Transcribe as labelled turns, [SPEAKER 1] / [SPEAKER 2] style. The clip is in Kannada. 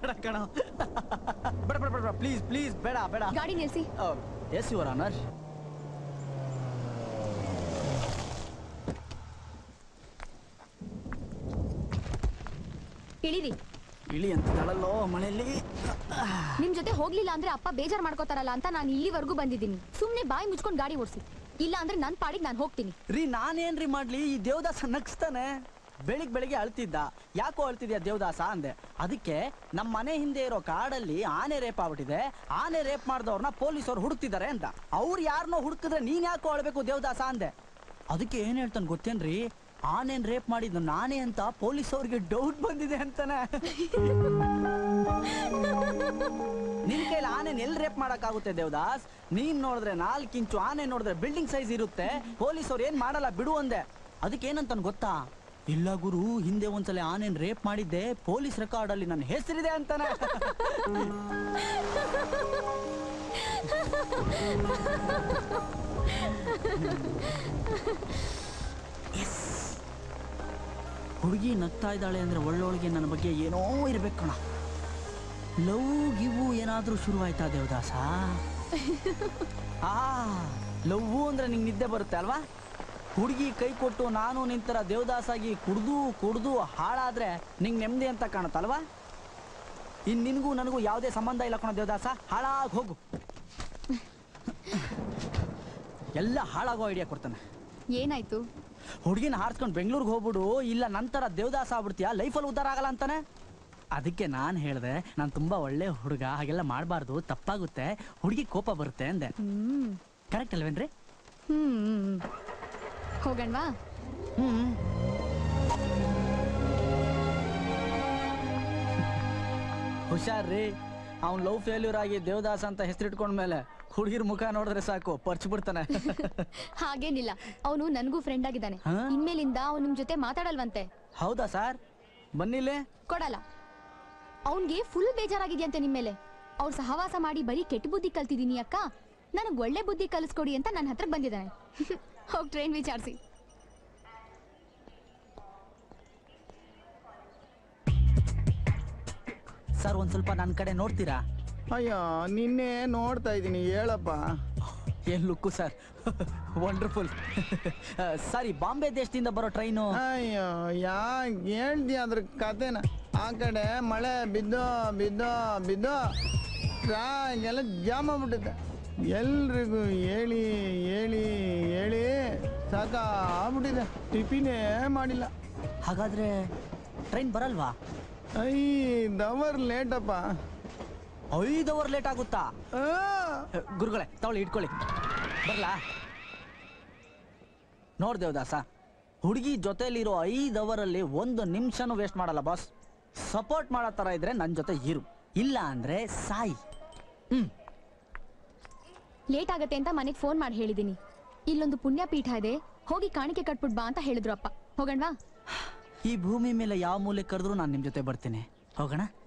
[SPEAKER 1] ಬೇಡ ಕಣ, ಬೇಡ ಬೇಡ ಬೇಡ ಪ್ಲೀಸ್ ಪ್ಲೀಸ್ ಬೇಡ ಬೇಡ.
[SPEAKER 2] ಗಾಡಿ ನಿಲ್ಸಿ.
[SPEAKER 1] Yes your honour.
[SPEAKER 2] ಇಳಿರಿ.
[SPEAKER 1] ಇಳಿ ಅಂತಿದ್ದಾಳಲ್ಲೋ ಮಳೆಯಲ್ಲಿ.
[SPEAKER 2] ನಿಮ್ ಜೊತೆ ಹೋಗ್ಲಿಲ್ಲ ಅಂದ್ರೆ ಅಪ್ಪ ಬೇಜಾರ್ ಮಾಡ್ಕೋತಾರಲ್ಲ ಅಂತ ನಾನು ಇಲ್ಲಿವರೆಗೂ ಬಂದಿದ್ದೀನಿ. ಸುಮ್ನೆ ಬಾಯಿ ಮುಚ್ಕೊಂಡು ಗಾಡಿ ಓಡಿಸಿ, ಇಲ್ಲ ಅಂದ್ರೆ ನನ್ ಪಾಡಿಗೆ ನಾನು ಹೋಗ್ತೀನಿ.
[SPEAKER 1] ರೀ ನಾನೇನ್ರಿ ಮಾಡ್ಲಿ, ಈ ದೇವದಾಸ ನಗ್ಸ್ತಾನೆ. ಬೆಳಿಗ್ಗೆ ಅಳ್ತಿದ್ದ. ಯಾಕೋ ಅಳ್ತಿದ್ಯಾ ದೇವದಾಸ ಅಂದೆ. ಅದಕ್ಕೆ ನಮ್ಮ ಮನೆ ಹಿಂದೆ ಇರೋ ಕಾಡಲ್ಲಿ ಆನೆ ರೇಪ್ ಆಗ್ಬಿಟ್ಟಿದೆ, ಆನೆ ರೇಪ್ ಮಾಡಿದವ್ರನ್ನ ಪೊಲೀಸವ್ರು ಹುಡುಕ್ತಿದ್ದಾರೆ ಅಂತ. ಅವ್ರು ಯಾರನ್ನೋ ಹುಡುಕಿದ್ರೆ ನೀನ್ ಯಾಕೋ ಅಳ್ಬೇಕು ದೇವದಾಸ ಅಂದೆ. ಅದಕ್ಕೆ ಏನ್ ಹೇಳ್ತಾನೆ ಗೊತ್ತೇನ್ರಿ, ಆನೆನ್ ರೇಪ್ ಮಾಡಿದ್ದು ನಾನೇ ಅಂತ ಪೊಲೀಸ್ ಅವ್ರಿಗೆ ಡೌಟ್ ಬಂದಿದೆ ಅಂತಾನೆ. ನಿನ್ ಕೈಲಿ ಆನೆನ್ ಎಲ್ಲಿ ರೇಪ್ ಮಾಡಕ್ಕಾಗುತ್ತೆ ದೇವದಾಸ್? ನೀನ್ ನೋಡಿದ್ರೆ 4 ಇಂಚು, ಆನೆ ನೋಡಿದ್ರೆ ಬಿಲ್ಡಿಂಗ್ ಸೈಜ್ ಇರುತ್ತೆ. ಪೊಲೀಸ್ ಅವ್ರು ಏನ್ ಮಾಡಲ್ಲ ಬಿಡು ಅಂದೆ. ಅದಕ್ಕೆ ಏನಂತಾನೆ ಗೊತ್ತಾ, ಇಲ್ಲ ಗುರು, ಹಿಂದೆ ಒಂದ್ಸಲ ಆನೆನ್ ರೇಪ್ ಮಾಡಿದ್ದೆ, ಪೊಲೀಸ್ ರೆಕಾರ್ಡ್ ಅಲ್ಲಿ ನನ್ನ ಹೆಸರಿದೆ ಅಂತಾನೆ. ಹುಡುಗಿ ನಗ್ತಾ ಇದ್ದಾಳೆ ಅಂದ್ರೆ ಒಳ್ಳೊಳಗೆ ನನ್ನ ಬಗ್ಗೆ ಏನೋ ಇರ್ಬೇಕು ಕಣ. ಲವ್ ಗಿವು ಏನಾದ್ರೂ ಶುರುವಾಯ್ತಾ ದೇವದಾಸ? ಲವ್ ಅಂದ್ರೆ ನಿಂಗೆ ನಿದ್ದೆ ಬರುತ್ತೆ ಅಲ್ವಾ? ಹುಡುಗಿ ಕೈ ಕೊಟ್ಟು ನಾನು ನಿಂತರ ದೇವದಾಸಾಗಿ ಕುಡ್ದು ಹಾಳಾದ್ರೆ ನಿಂಗೆ ನೆಮ್ಮದಿ ಅಂತ ಕಾಣುತ್ತಲ್ವಾ? ಇನ್ ನಿನಗೂ ನನಗೂ ಯಾವುದೇ ಸಂಬಂಧ ಇಲ್ಲ ಕಣ ದೇವದಾಸ, ಹಾಳಾಗಿ ಹೋಗು. ಎಲ್ಲ ಹಾಳಾಗೋ ಐಡಿಯಾ ಕೊಡ್ತಾನೆ.
[SPEAKER 2] ಏನಾಯ್ತು?
[SPEAKER 1] ಹುಡುಗಿನ ಹಾರಿಸ್ಕೊಂಡು ಬೆಂಗಳೂರಿಗೆ ಹೋಗ್ಬಿಡು, ಇಲ್ಲ ನಂತರ ದೇವದಾಸ ಆಗ್ಬಿಡ್ತೀಯ, ಲೈಫಲ್ಲಿ ಉದ್ಧಾರ ಆಗಲ್ಲ ಅಂತಾನೆ. ಅದಕ್ಕೆ ನಾನು ಹೇಳಿದೆ, ನಾನು ತುಂಬಾ ಒಳ್ಳೆ ಹುಡುಗ, ಹಾಗೆಲ್ಲ ಮಾಡಬಾರ್ದು, ತಪ್ಪಾಗುತ್ತೆ, ಹುಡುಗಿ ಕೋಪ ಬರುತ್ತೆ ಅಂದೆ. ಕರೆಕ್ಟ್ ಅಲ್ವೇನ್ರಿ?
[SPEAKER 2] ಹೋಗಣ್ವಾ?
[SPEAKER 1] ಹುಷಾರ್ರಿ, ಅವ್ನು ಲವ್ ಫೇಲ್ಯೂರ್ ಆಗಿ ದೇವದಾಸ ಅಂತ ಹೆಸರಿಟ್ಕೊಂಡ್ಮೇಲೆ ಹುಡುಗಿರ್ ಮುಖ ನೋಡಿದ್ರೆ ಸಾಕು ಪರ್ಚ್ ಬಿಡ್ತಾನೆ.
[SPEAKER 2] ಹಾಗೇನಿಲ್ಲ, ಅವನು ನನಗೂ ಫ್ರೆಂಡ್ ಆಗಿದ್ದಾನೆ. ಇನ್ಮೇಲಿಂದ ಅವ್ನು ನಿಮ್ ಜೊತೆ ಮಾತಾಡಲ್ವಂತೆ.
[SPEAKER 1] ಹೌದಾ ಸರ್? ಬನ್ನಿಲ್ಲೇ.
[SPEAKER 2] ಕೊಡಲ್ಲ. ಅವನ್ಗೆ ಫುಲ್ ಬೇಜಾರಾಗಿದೆಯಂತೆ ನಿಮ್ಮೇಲೆ. ಅವ್ರ ಸಹವಾಸ ಮಾಡಿ ಬರೀ ಕೆಟ್ಟ ಬುದ್ಧಿ ಕಲ್ತಿದೀನಿ ಅಕ್ಕ, ನನಗ್ ಒಳ್ಳೆ ಬುದ್ಧಿ ಕಲಿಸ್ಕೊಡಿ ಅಂತ ನನ್ನ ಹತ್ರ ಬಂದಿದ್ದಾನೆ. ಹೋಗಿ ಟ್ರೈನ್ ವಿಚಾರಿಸಿ.
[SPEAKER 1] ಸರ್ ಒಂದ್ ಸ್ವಲ್ಪ ನನ್ನ ಕಡೆ ನೋಡ್ತೀರಾ?
[SPEAKER 3] ಅಯ್ಯೋ ನಿನ್ನೆ ನೋಡ್ತಾ ಇದ್ದೀನಿ, ಹೇಳಪ್ಪ.
[SPEAKER 1] ಏನ್ look sir, wonderful. Sorry, Bombay ದೇಶದಿಂದ ಬರೋ ಟ್ರೈನು.
[SPEAKER 3] ಅಯ್ಯೋ ಯಾಕೆ ಹೇಳ್ತೀಯ ಅದ್ರ ಕತೆನ? ಆ ಕಡೆ ಮಳೆ ಬಿದ್ದೋ ಬಿದ್ದೋ ಬಿದ್ದೋ ಎಲ್ಲ ಜಾಮ್ ಆಗ್ಬಿಟ್ಟಿದೆ. ಎಲ್ರಿಗೂ ಹೇಳಿ ಹೇಳಿ ಹೇಳಿ ಸಾಕಾಗ್ಬಿಟ್ಟಿದೆ, ಟಿಫಿನೇ ಮಾಡಿಲ್ಲ.
[SPEAKER 1] ಹಾಗಾದ್ರೆ ಟ್ರೈನ್ ಬರಲ್ವಾ?
[SPEAKER 3] 5 ಅವರ್ ಲೇಟಪ್ಪ.
[SPEAKER 1] 5 ಅವರ್ ಲೇಟ್ ಆಗುತ್ತಾ? ಗುರುಗಳೇ ತಗೊಳ್ಳಿ, ಇಟ್ಕೊಳ್ಳಿ. ಬರ್ಲಾ? ನೋಡ್ದೇವದಾಸ, ಹುಡುಗಿ ಜೊತೆಲಿರೋ 5 ಅವರಲ್ಲಿ 1 ನಿಮಿಷನೂ ವೇಸ್ಟ್ ಮಾಡಲ್ಲ ಬಾಸ್. ಸಪೋರ್ಟ್ ಮಾಡೋ ತರ ಇದ್ರೆ ನನ್ನ ಜೊತೆ ಇರು, ಇಲ್ಲ ಅಂದ್ರೆ ಸಾಯಿ.
[SPEAKER 2] ಲೇಟ್ ಆಗತ್ತೆ ಅಂತ ಮನೆಗೆ ಫೋನ್ ಮಾಡಿ ಹೇಳಿದೀನಿ. ಇಲ್ಲೊಂದು ಪುಣ್ಯಪೀಠ ಇದೆ, ಹೋಗಿ ಕಾಣಿಕೆ ಕಟ್ಬಿಟ್ ಬಾ ಅಂತ ಹೇಳಿದ್ರು ಅಪ್ಪ. ಹೋಗಣ್ವಾ?
[SPEAKER 1] ಈ ಭೂಮಿ ಮೇಲೆ ಯಾವ ಮೂಲೆ ಕರೆದ್ರು ನಾನು ನಿಮ್ ಜೊತೆ ಬರ್ತೀನಿ. ಹೋಗೋಣ.